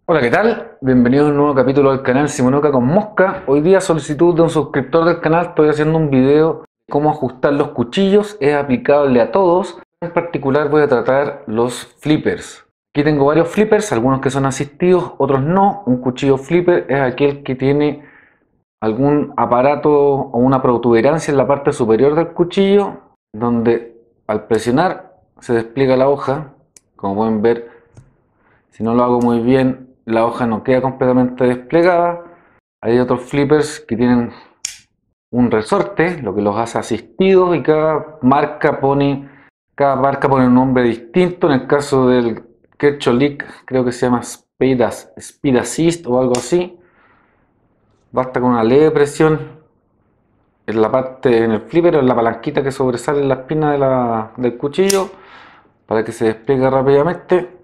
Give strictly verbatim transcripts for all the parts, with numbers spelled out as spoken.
Hola, ¿qué tal? Bienvenidos a un nuevo capítulo del canal Simonuca con Mosca. Hoy día, a solicitud de un suscriptor del canal, estoy haciendo un video de cómo ajustar los cuchillos. Es aplicable a todos. En particular voy a tratar los flippers. Aquí tengo varios flippers, algunos que son asistidos, otros no. Un cuchillo flipper es aquel que tiene algún aparato o una protuberancia en la parte superior del cuchillo, donde al presionar se despliega la hoja. Como pueden ver, si no lo hago muy bien, la hoja no queda completamente desplegada. Hay otros flippers que tienen un resorte, lo que los hace asistidos, y cada marca pone, cada marca pone un nombre distinto. En el caso del Kercholik, creo que se llama Speed, Speed Assist o algo así. Basta con una leve presión en la parte, en el flipper o en la palanquita que sobresale en la espina de la, del cuchillo para que se despliegue rápidamente.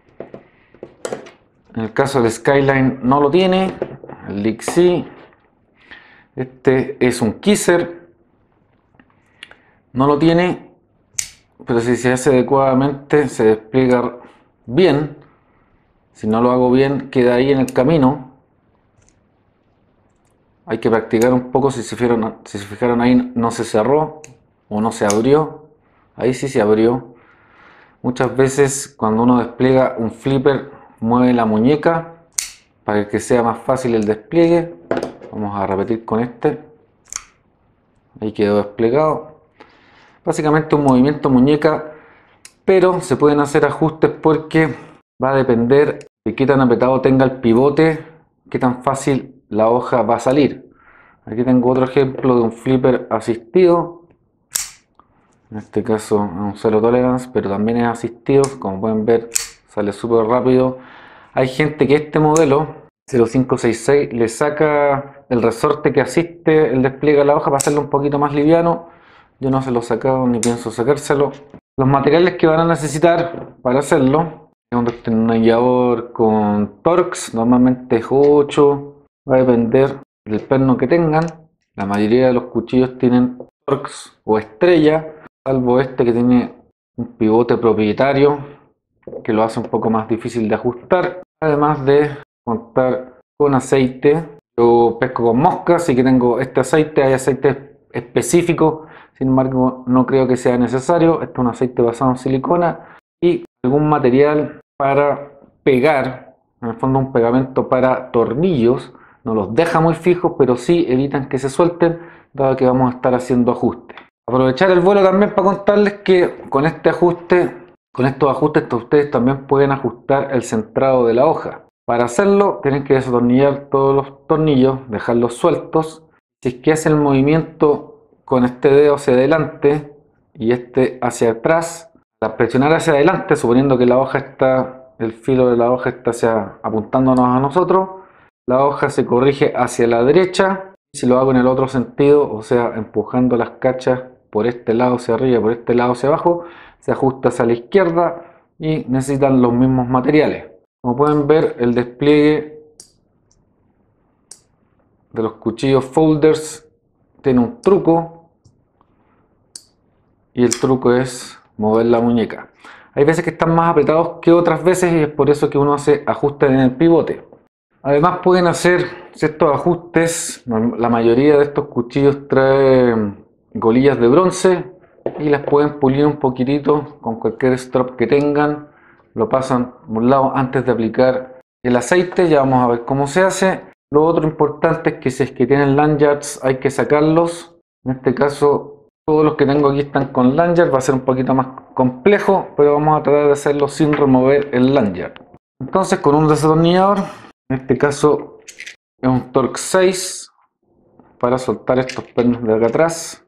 En el caso del Skyline no lo tiene, el Leak sí. Este es un Kisser, no lo tiene, pero si se hace adecuadamente se despliega bien. Si no lo hago bien, queda ahí en el camino. Hay que practicar un poco. Si se fijaron, si se fijaron ahí, no se cerró o no se abrió. Ahí sí se abrió. Muchas veces cuando uno despliega un flipper, mueve la muñeca para que sea más fácil el despliegue. Vamos a repetir con este. Ahí quedó desplegado. Básicamente un movimiento muñeca, pero se pueden hacer ajustes porque va a depender de qué tan apretado tenga el pivote, qué tan fácil la hoja va a salir. Aquí tengo otro ejemplo de un flipper asistido. En este caso es un Zero Tolerance, pero también es asistido. Como pueden ver, sale súper rápido. Hay gente que este modelo cero cinco seis seis le saca el resorte que asiste el despliegue a la hoja para hacerlo un poquito más liviano. Yo no se lo he sacado ni pienso sacárselo. Los materiales que van a necesitar para hacerlo es un destornillador con Torx, normalmente es ocho, va a depender del perno que tengan. La mayoría de los cuchillos tienen Torx o estrella, salvo este que tiene un pivote propietario que lo hace un poco más difícil de ajustar, además de contar con aceite. Yo pesco con Mosca, así que tengo este aceite. Hay aceite específico, sin embargo no creo que sea necesario. Este es un aceite basado en silicona y algún material para pegar, en el fondo un pegamento para tornillos. No los deja muy fijos, pero sí evitan que se suelten, dado que vamos a estar haciendo ajustes. Aprovechar el vuelo también para contarles que con este ajuste, con estos ajustes ustedes también pueden ajustar el centrado de la hoja. Para hacerlo tienen que desatornillar todos los tornillos, dejarlos sueltos. Si es que hace el movimiento con este dedo hacia adelante y este hacia atrás, al presionar hacia adelante, suponiendo que la hoja está, el filo de la hoja está hacia, apuntándonos a nosotros, la hoja se corrige hacia la derecha. Si lo hago en el otro sentido, o sea, empujando las cachas por este lado hacia arriba, por este lado hacia abajo, se ajusta hacia la izquierda y necesitan los mismos materiales. Como pueden ver, el despliegue de los cuchillos folders tiene un truco, y el truco es mover la muñeca. Hay veces que están más apretados que otras veces y es por eso que uno hace ajustes en el pivote. Además pueden hacer ciertos ajustes. La mayoría de estos cuchillos traen golillas de bronce y las pueden pulir un poquitito con cualquier strap que tengan. Lo pasan por un lado antes de aplicar el aceite. Ya vamos a ver cómo se hace. Lo otro importante es que si es que tienen lanyards hay que sacarlos. En este caso todos los que tengo aquí están con lanyard. Va a ser un poquito más complejo, pero vamos a tratar de hacerlo sin remover el lanyard. Entonces con un desatornillador, en este caso es un Torx seis, para soltar estos pernos de acá atrás.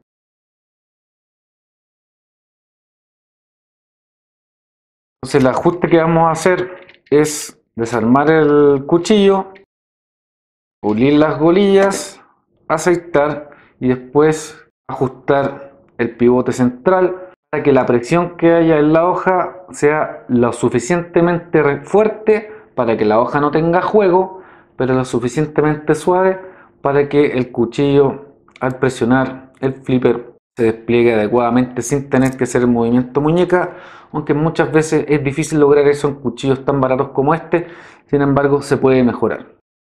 Entonces el ajuste que vamos a hacer es desarmar el cuchillo, pulir las golillas, aceitar y después ajustar el pivote central para que la presión que haya en la hoja sea lo suficientemente fuerte para que la hoja no tenga juego, pero lo suficientemente suave para que el cuchillo, al presionar el flipper, se despliegue adecuadamente sin tener que hacer el movimiento muñeca, aunque muchas veces es difícil lograr eso en cuchillos tan baratos como este. Sin embargo, se puede mejorar.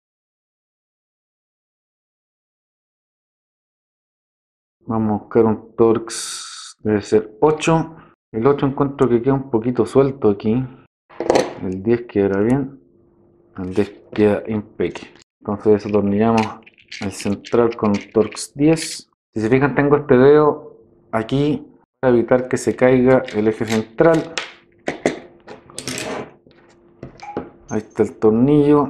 Vamos a buscar un Torx, debe ser ocho. El ocho encuentro que queda un poquito suelto aquí. El diez quedará bien. El diez queda impecable. Entonces desatornillamos el central con un Torx diez. Si se fijan, tengo este dedo aquí para evitar que se caiga el eje central. Ahí está el tornillo.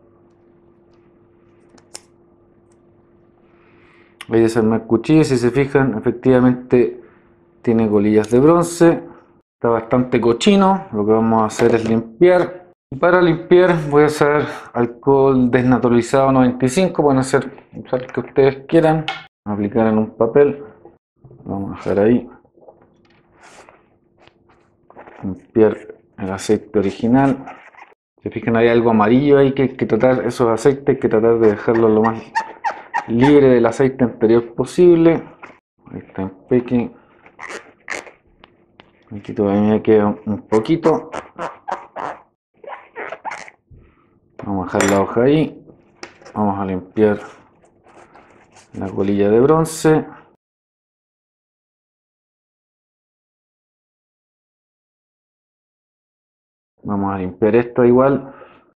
Ahí desarmé el cuchillo. Si se fijan, efectivamente tiene colillas de bronce. Está bastante cochino. Lo que vamos a hacer es limpiar. Y para limpiar voy a usar alcohol desnaturalizado noventa y cinco. Pueden hacer usar el que ustedes quieran. Aplicar en un papel. Vamos a dejar ahí. Limpiar el aceite original. Se fijan, hay algo amarillo ahí que hay que tratar, esos aceites hay que tratar de dejarlo lo más libre del aceite anterior posible. Ahí está impecable. Aquí todavía queda un poquito. Vamos a dejar la hoja ahí. Vamos a limpiar la colilla de bronce. Vamos a limpiar esto igual.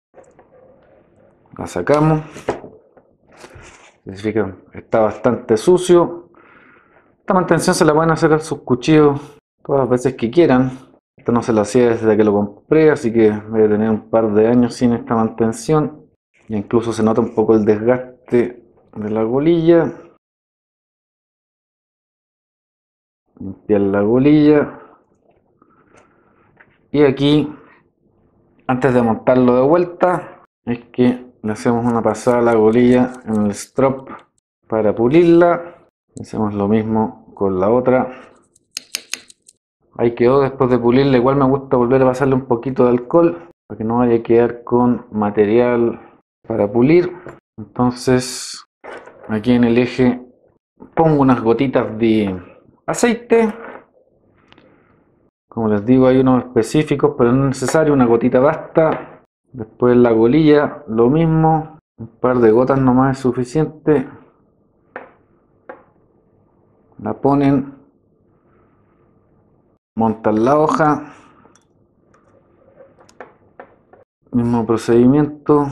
La sacamos. Si se fijan, está bastante sucio. Esta mantención se la pueden hacer a sus cuchillos todas las veces que quieran. Esto no se lo hacía desde que lo compré, así que voy a tener un par de años sin esta mantención. E incluso se nota un poco el desgaste de la colilla. Limpiar la colilla. Y aquí, antes de montarlo de vuelta, es que le hacemos una pasada a la colilla en el strop para pulirla. Hacemos lo mismo con la otra. Ahí quedó después de pulirla. Igual me gusta volver a pasarle un poquito de alcohol para que no vaya a quedar con material para pulir. Entonces aquí en el eje pongo unas gotitas de aceite. Como les digo, hay unos específicos, pero no es necesario, una gotita basta. Después la colilla lo mismo, un par de gotas nomás es suficiente. La ponen, montan la hoja, mismo procedimiento.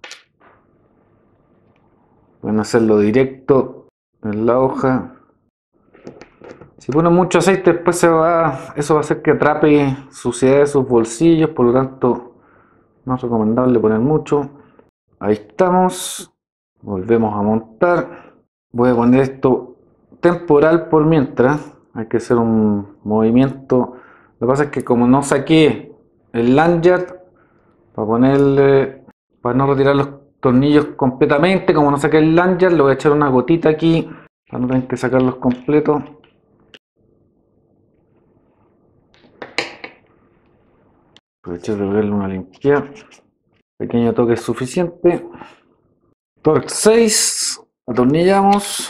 Pueden hacerlo directo en la hoja. Si ponen mucho aceite, después se va, eso va a hacer que atrape suciedad de sus bolsillos, por lo tanto no es recomendable poner mucho. Ahí estamos. Volvemos a montar. Voy a poner esto temporal por mientras. Hay que hacer un movimiento. Lo que pasa es que como no saqué el lanyard para ponerle, para no retirar los tornillos completamente, como no saqué el lanyard, le voy a echar una gotita aquí para no tener que sacarlos completos. Aprovechar de darle una limpiada. Pequeño toque es suficiente. Torx seis. Atornillamos.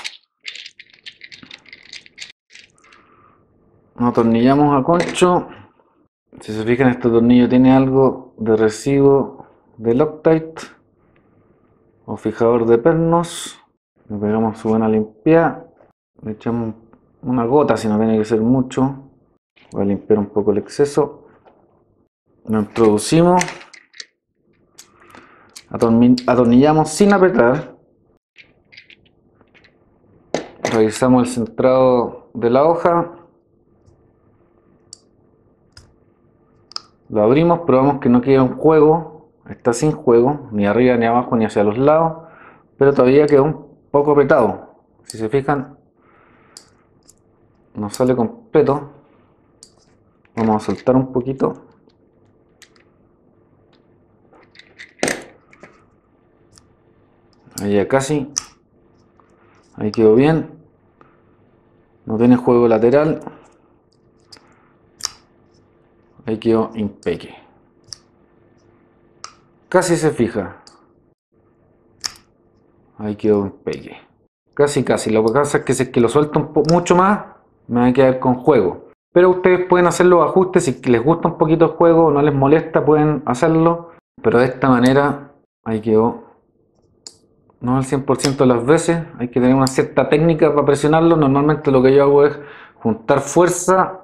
Atornillamos a concho. Si se fijan, este tornillo tiene algo de residuo de Loctite o fijador de pernos. Le pegamos su buena limpiada. Le echamos una gota, si no tiene que ser mucho. Voy a limpiar un poco el exceso. Lo introducimos, atornillamos sin apretar, revisamos el centrado de la hoja, lo abrimos, probamos que no queda un juego, está sin juego, ni arriba ni abajo ni hacia los lados, pero todavía quedó un poco apretado. Si se fijan, no sale completo. Vamos a soltar un poquito. Ahí ya casi. Ahí quedó bien. No tiene juego lateral. Ahí quedó impecable. Casi se fija. Ahí quedó impecable. Casi, casi. Lo que pasa es que si es que lo suelto un poco mucho más, me va a quedar con juego. Pero ustedes pueden hacer los ajustes, si les gusta un poquito el juego, no les molesta, pueden hacerlo. Pero de esta manera, ahí quedó. No al cien por ciento de las veces, hay que tener una cierta técnica para presionarlo. Normalmente lo que yo hago es juntar fuerza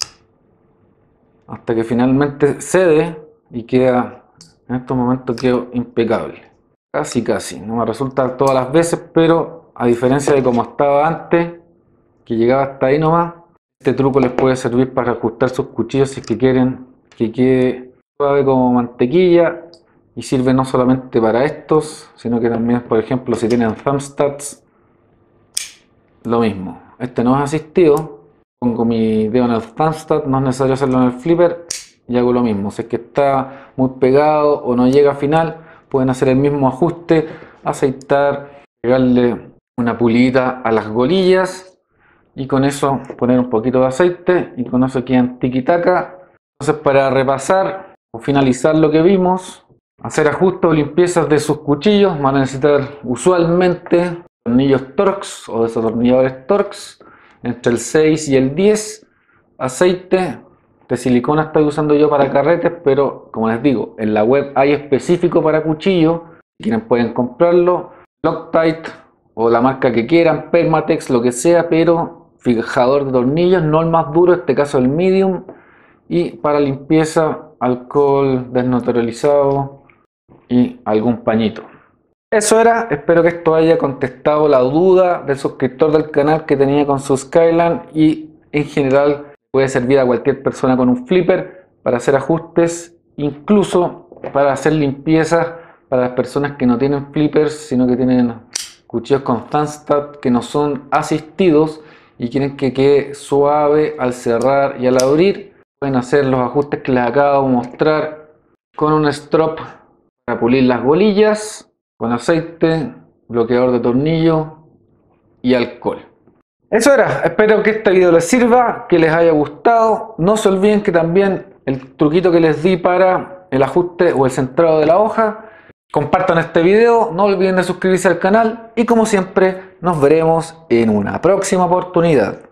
hasta que finalmente cede y queda, en estos momentos quedó impecable. Casi casi, no me resulta todas las veces, pero a diferencia de como estaba antes, que llegaba hasta ahí nomás, este truco les puede servir para ajustar sus cuchillos si es que quieren que quede suave como mantequilla. Y sirve no solamente para estos, sino que también, por ejemplo, si tienen thumbstats, lo mismo. Este no es asistido, pongo mi dedo en el thumbstat, no es necesario hacerlo en el flipper y hago lo mismo. Si es que está muy pegado o no llega a final, pueden hacer el mismo ajuste, aceitar, pegarle una pulidita a las golillas y con eso poner un poquito de aceite y con eso quedan tiki-taka. Entonces, para repasar o finalizar lo que vimos, hacer ajustes o limpiezas de sus cuchillos, van a necesitar usualmente tornillos Torx o desatornilladores Torx entre el seis y el diez, aceite de silicona estoy usando yo para carretes, pero como les digo, en la web hay específico para cuchillos, si quieren pueden comprarlo, Loctite o la marca que quieran, Permatex, lo que sea, pero fijador de tornillos, no el más duro, en este caso el medium, y para limpieza, alcohol desnaturalizado y algún pañito. Eso era, espero que esto haya contestado la duda del suscriptor del canal que tenía con su Skyline y en general puede servir a cualquier persona con un flipper para hacer ajustes, incluso para hacer limpiezas para las personas que no tienen flippers sino que tienen cuchillos con thumbstat que no son asistidos y quieren que quede suave al cerrar y al abrir. Pueden hacer los ajustes que les acabo de mostrar con un strop para pulir las bolillas, con aceite, bloqueador de tornillo y alcohol. Eso era, espero que este video les sirva, que les haya gustado. No se olviden que también el truquito que les di para el ajuste o el centrado de la hoja, compartan este video, no olviden de suscribirse al canal y como siempre nos veremos en una próxima oportunidad.